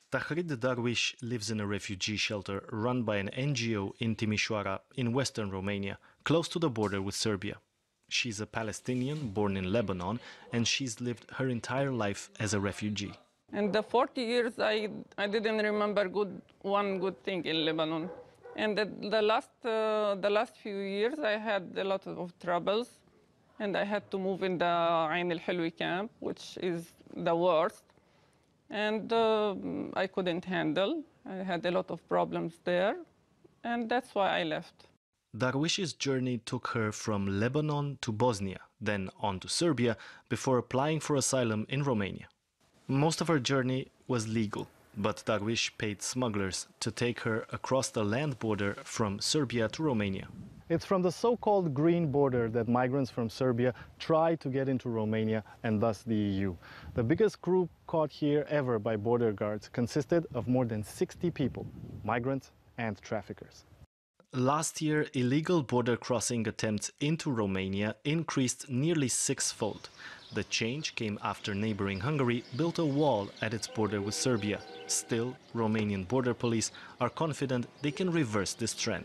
Tahrid Darwish lives in a refugee shelter run by an NGO in Timișoara, in western Romania, close to the border with Serbia. She's a Palestinian born in Lebanon, and she's lived her entire life as a refugee. In the 40 years, I didn't remember one good thing in Lebanon. And the last few years, I had a lot of troubles, and I had to move in the Ain al-Hilwi camp, which is the worst. And I couldn't handle. I had a lot of problems there, and that's why I left. Darwish's journey took her from Lebanon to Bosnia, then on to Serbia, before applying for asylum in Romania. Most of her journey was legal, but Darwish paid smugglers to take her across the land border from Serbia to Romania. It's from the so-called green border that migrants from Serbia try to get into Romania and thus the EU. The biggest group caught here ever by border guards consisted of more than 60 people, migrants and traffickers. Last year, illegal border crossing attempts into Romania increased nearly sixfold. The change came after neighboring Hungary built a wall at its border with Serbia. Still, Romanian border police are confident they can reverse this trend.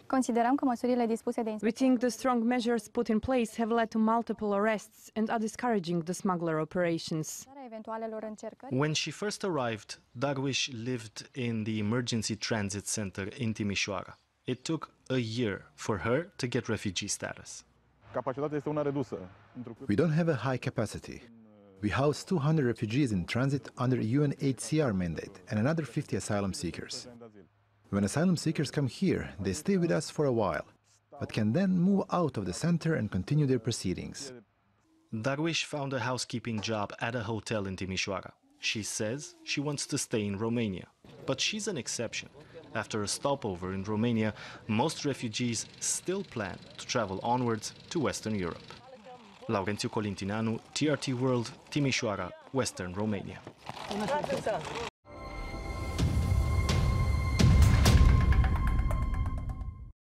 We think the strong measures put in place have led to multiple arrests and are discouraging the smuggler operations. When she first arrived, Darwish lived in the emergency transit center in Timișoara. It took a year for her to get refugee status. We don't have a high capacity. We house 200 refugees in transit under UNHCR mandate and another 50 asylum seekers. When asylum seekers come here, they stay with us for a while, but can then move out of the center and continue their proceedings. Darwish found a housekeeping job at a hotel in Timișoara. She says she wants to stay in Romania, but she's an exception. After a stopover in Romania, most refugees still plan to travel onwards to Western Europe. Laurentiu, Colintineanu, TRT World, Timișoara, Western Romania.